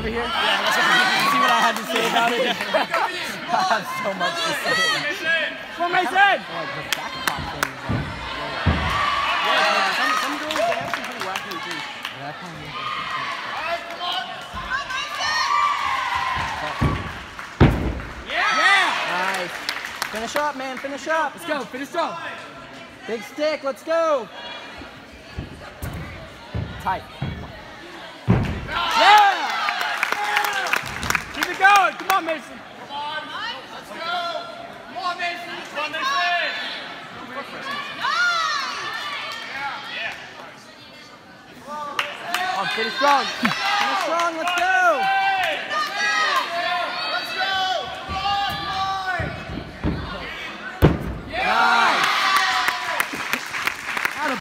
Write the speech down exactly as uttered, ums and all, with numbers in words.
over here? Yeah, that's right. See what I had to say about it? I have so much to say. Come on, Mason! Like, the back pop thing is like... Yeah, some, some girls, they have some pretty wacky routines. Yeah, that kind of means yeah! Yeah! Nice. Finish up, man. Finish up. Let's go. Finish up. Big stick. Let's go. Tight. Yeah! Keep it going. Come on, Mason. Come on. Let's go. Come on, Mason. Come on, Mason. Oh, finish strong. Finish strong. Let's go.